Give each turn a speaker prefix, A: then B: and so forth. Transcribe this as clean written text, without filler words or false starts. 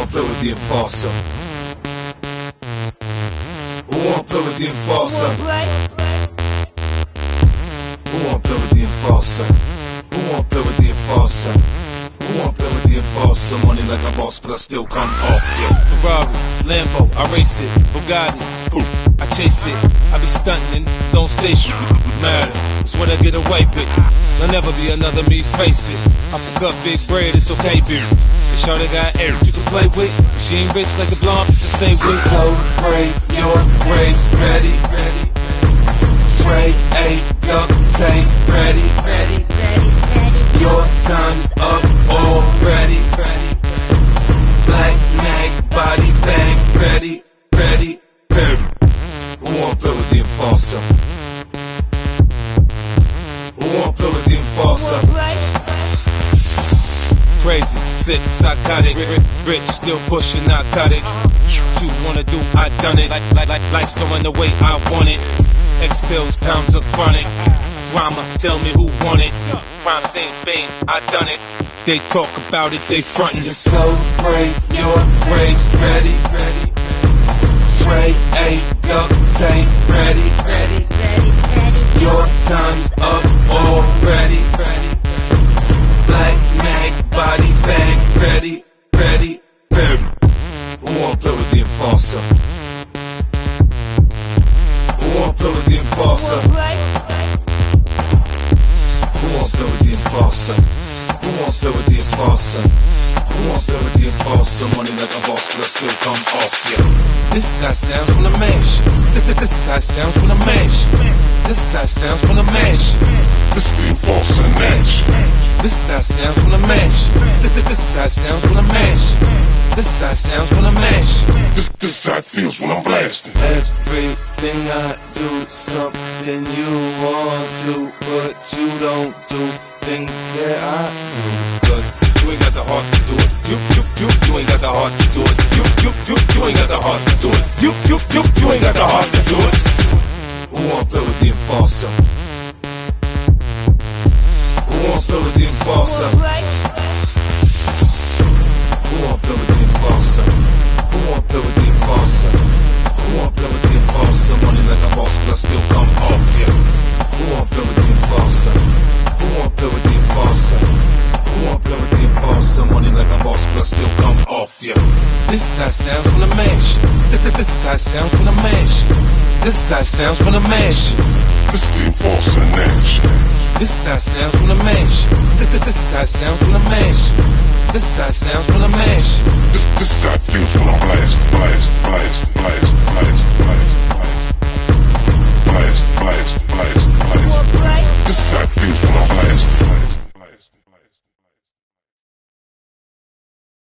A: wanna play with the enforcer? Who wanna play with the enforcer? Who wanna play with the enforcer? Who wanna play with the enforcer? Who wanna play with the enforcer? Money like a boss, but I still come off, yeah.
B: Ferrari, Lambo, I race it. Bugatti, I chase it. I be stunting, don't say shit. Matter, it's what I get away with. There'll never be another me, face it. I pick up big bread, it's okay, bitch. The shorty got air you can play with. She ain't rich like the blonde, just stay with.
A: So brave, your graves ready. Trey, A, duct tape, ready. Your time's up already. Black mag, body bag, ready. Who wanna play with the enforcer? Who wanna play with the enforcer?
B: Crazy, sick, psychotic, rich, still pushing narcotics. You wanna do, I done it. Like life's going the way I want it. X pills, pounds of chronic. Drama, tell me who want it. Crime scene, fame, I done it. They talk about it, they frontin'.
A: You're so brave, your graves ready. Trey, A, duct tape, ready. Your time's up already. Black mag, body bag, ready. Who wanna play with the enforcer? Who wanna play with the enforcer? Who wanna play with the enforcer? Who wanna play with the enforcer? Who wanna play with the enforcer? Money like a boss, but I still come off, yeah.
B: This is how it sounds when I mash. This is how it sounds when I mash. This is how it sounds when I mash.
C: This is the enforcer match.
B: This is how it sounds when I mash. This is how it sounds when I mash. This is how it sounds when I mash.
C: This is how it feels when I'm blasting.
B: Everything I do, something you want to, but you don't do things that I do. Cause you ain't got the heart to do it. You ain't got the heart to do it. You ain't got the heart to do it. You ain't got the heart to do it.
A: Who wanna play with the enforcer? Who wanna play with the enforcer? Who wanna play with the enforcer? Who wanna play with the enforcer? Who wanna play with the enforcer? Money like a boss, but I still come off, yeah. Who wanna play with the enforcer? Who wanna play with the enforcer? Who wanna play with the enforcer? Money like a boss, but I still come off, yeah.
B: This is how it sounds when I mash. This is how it sounds when I mash. This is how it sounds when I mash.
C: This is the enforcer match.
B: This is how it sounds when I mash. This is how it sounds when I mash. This is how it sounds when I mash.
C: This is how it feels when I'm blasting.